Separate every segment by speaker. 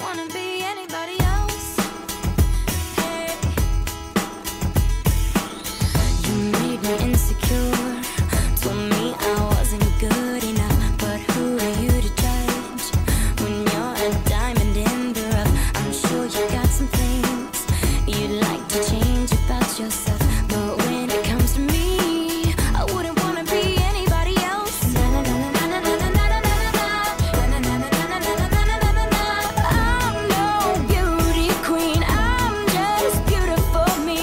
Speaker 1: wanna be anybody else. Hey, you made me insecure, told me I wasn't good enough. But who are you to judge when you're a diamond in the rough? I'm sure you got some things you'd like to change about yourself. But when it comes to me, I wouldn't wanna be anybody else. I'm no beauty queen, I'm just beautiful me.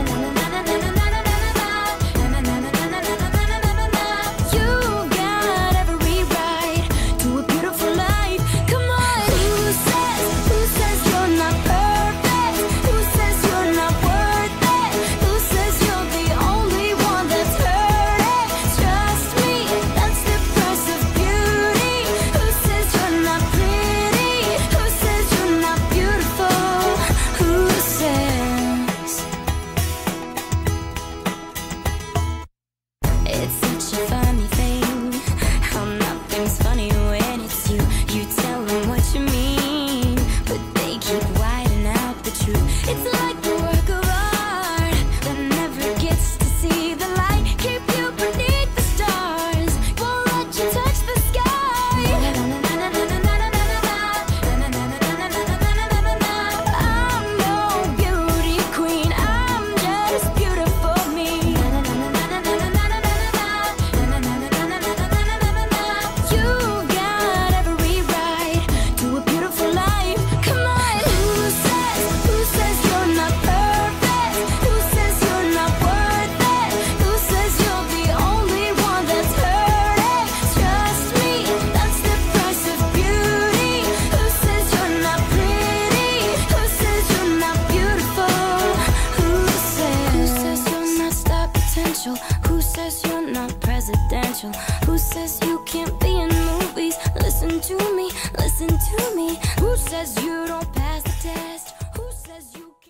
Speaker 1: You got every right to a beautiful life. Come on. Who says you're not perfect? Who says you're not worth it? Who says you're the only one that's hurting? Trust me, that's the price of beauty. Who says you're not pretty? Who says you're not beautiful? Who says? It's such a funny thing how nothing's funny when it's you. You tell them what you mean, but they keep whiting out the truth. It's like a work of art that never gets to see the light. Keep you beneath the stars, won't let you touch the sky. I'm no beauty queen, I'm just beautiful me. You got every right to a beautiful life. Come on. Who says you're not perfect? Who says you're not worth it? Who says you're the only one that's hurting? Trust me, that's the price of beauty. Who says you're not pretty? Who says you're not beautiful? Who says you're not star potential? Who says you're not presidential? Who says you can't be in movies? Listen to me, listen to me. Who says you don't pass the test? Who says you